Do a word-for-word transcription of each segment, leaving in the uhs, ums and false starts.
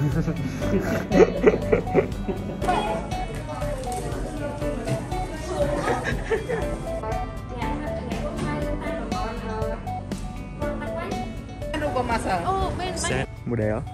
Oh, bên bên. Mua đây á.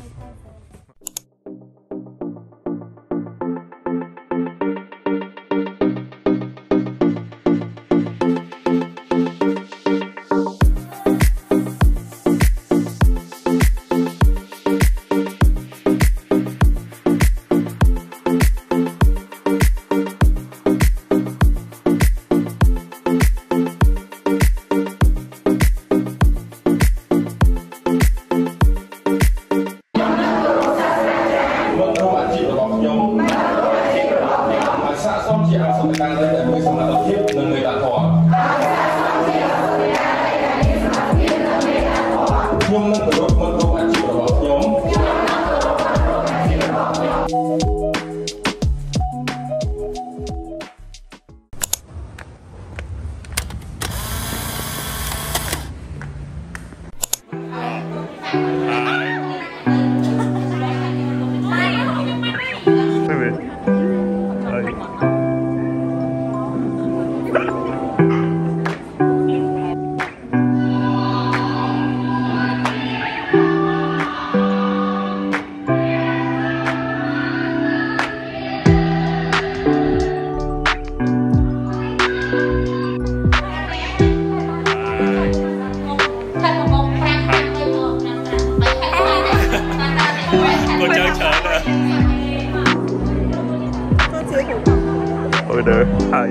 Order hai.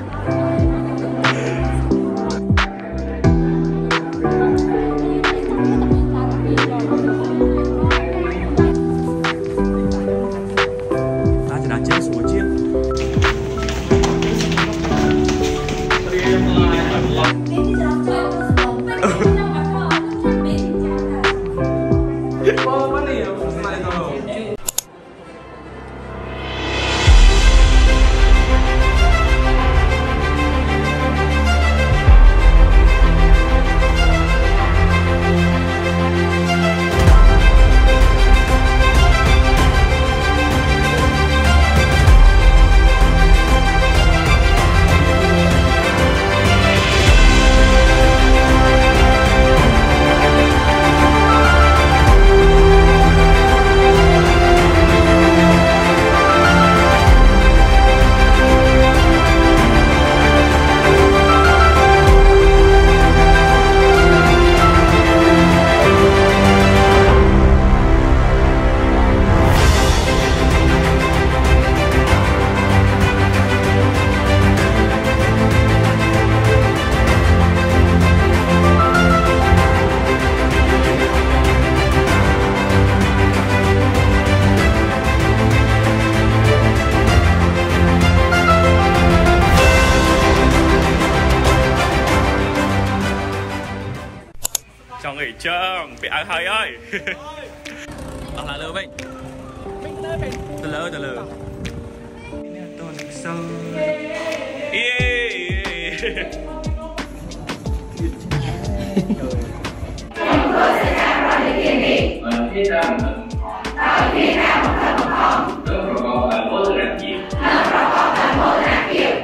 Cho nghỉ trơn, bị ăn hơi ơi. Ăn lại lơ mình. Từ lơ, từ lơ. Tôi được sơ. Tôi sẽ ra vào để kiến nghị. Ở phía nam ở phía nam một thân một phòng. Nước rồi còn thành phố từ đặc biệt. Nước rồi còn thành phố từ đặc biệt.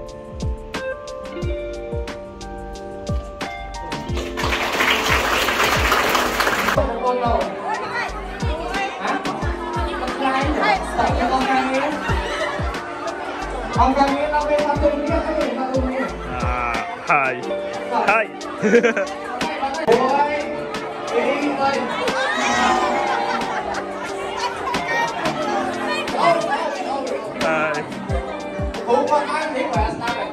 Ông Cam Nguyên ông bên Phạm Tùng kia, cái gì Phạm Tùng kia? À, hai, hai. Ôi, đi ơi. Hai. Ủa, con ăn thì phải sao vậy?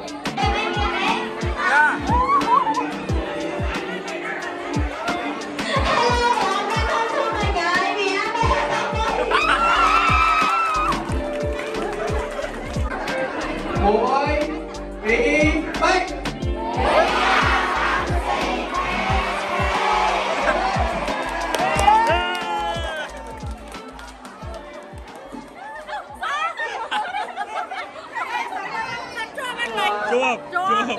Ôi, đi, bay. Chuột, chuột.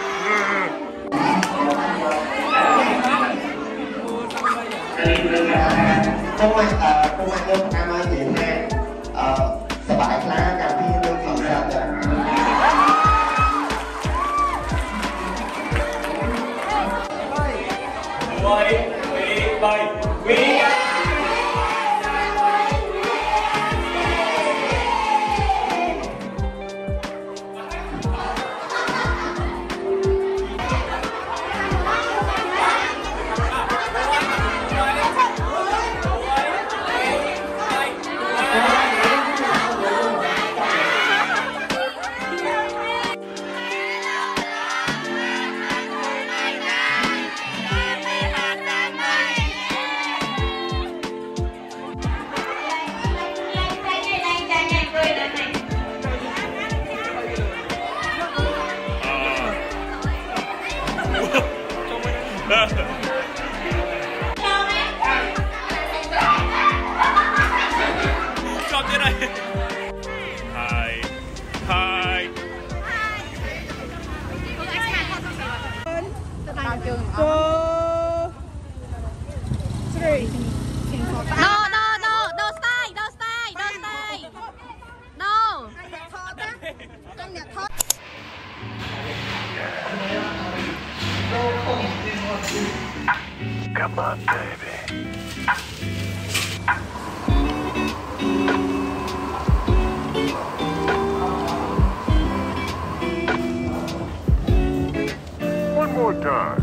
Thank you. không ai không ai đâu em ơi chị nè sờ bãi lá cà phê đâu còn sao vậy quay quay bay quay chọn thế này hai hai No, no, no, no stay, no stay, no stay. No. Come on, baby. One more time.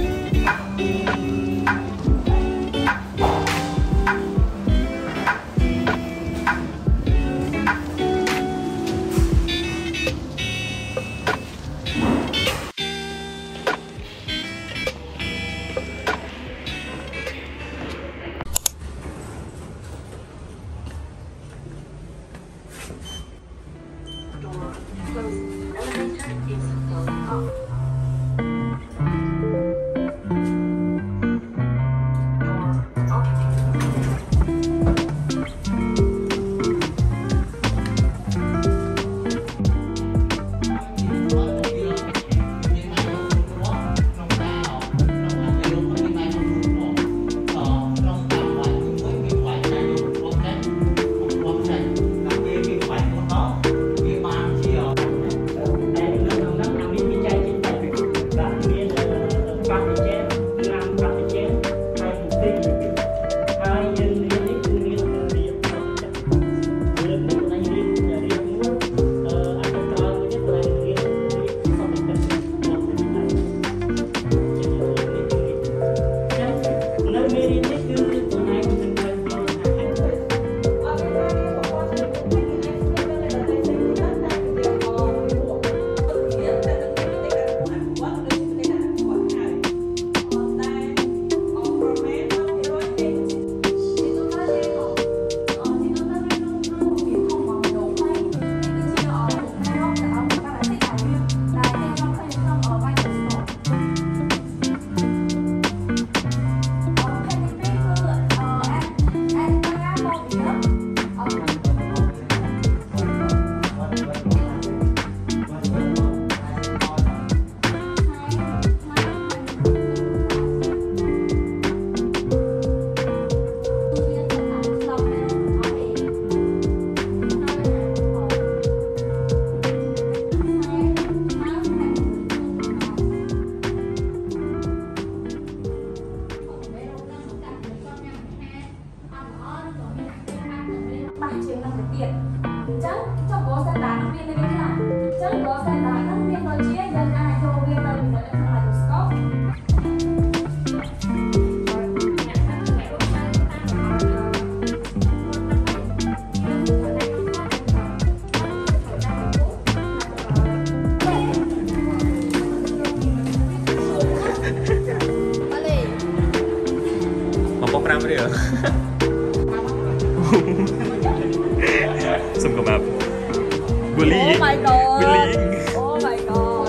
Xong cầm ập bullying. Oh my god. Bullying. Oh my god.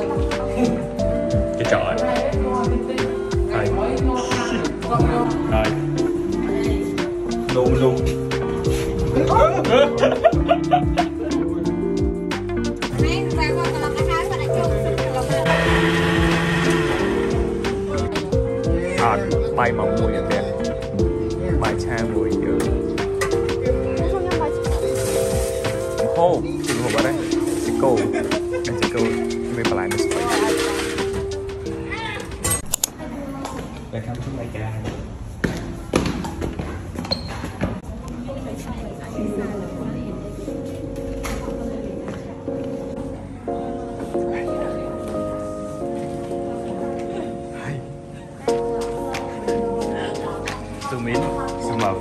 Cái trò ấy. Hai. Hai. Luôn luôn. À, bay mà mùi vậy. Bài cha mùi dữ. Ô, chừng hộp ở đây. Chico. Đây Chico. Cái bên phải này nó Welcome to my car. Zoom in, zoom out.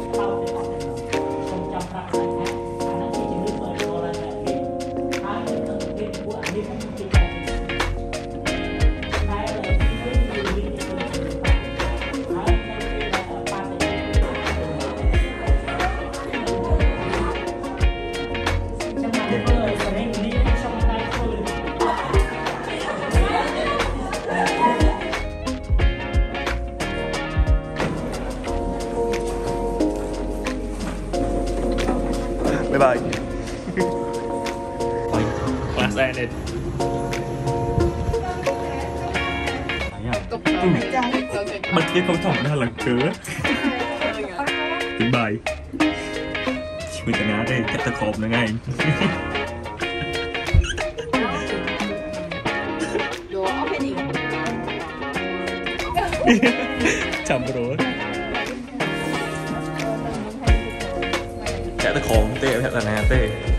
Bye bye. Class ended. Bất kia không thỏng ra là cửa. Goodbye. Mình cả ngã đây, chắc ta khộp nữa ngay. Chầm rồi. Chạy ta khổm tê, thật là nè tê.